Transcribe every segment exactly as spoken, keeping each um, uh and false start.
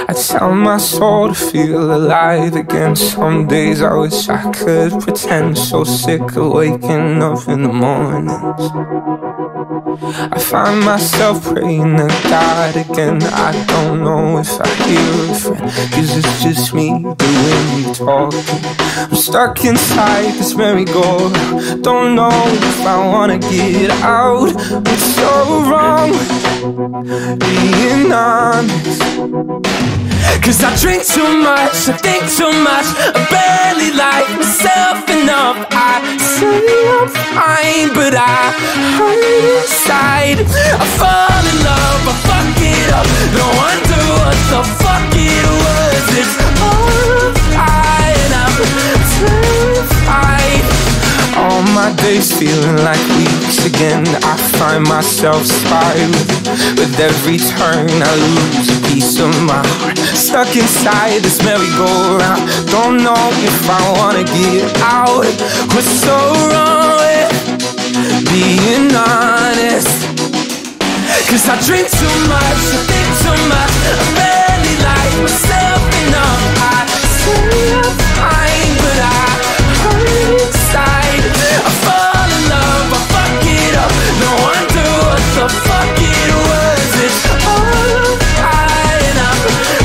I tell my soul to feel alive again. Some days I wish I could pretend. So sick of waking up in the mornings. I find myself praying to God again. I don't know if I hear a friend, cause it's just me doing the talking. I'm stuck inside this merry-go-round. Don't know if I wanna get out. What's so wrong with being honest? Cause I drink too much, I think too much, I barely like myself enough. I say I'm fine, but I hurt inside. I fall in love, I fuck it up. No wonder what the fuck it was. It's all I and I'm terrified. All my days feeling like weeks again. I find myself spiraling. With every turn I lose a piece of my heart. Stuck inside this merry-go-round. Don't know if I wanna get out. What's so wrong with being honest? Cause I drink too much, I think too much, I barely like myself enough. I say I'm fine, but I hurt inside. I fall in love, I fuck it up. No wonder what the fuck it was. It's all I and I'm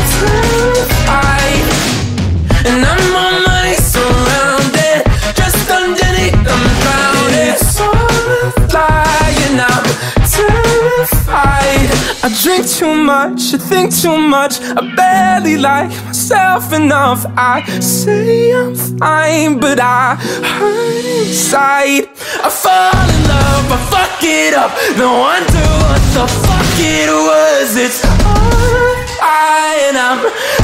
terrified. And I'm on money surrounded, just underneath them drowning. It's all I and I'm terrified. I drink too much, I think too much, I barely like myself enough. I say I'm fine, but I hurt inside. I fall in love, I fuck it up. No wonder what the fuck it was. It's all I and I'm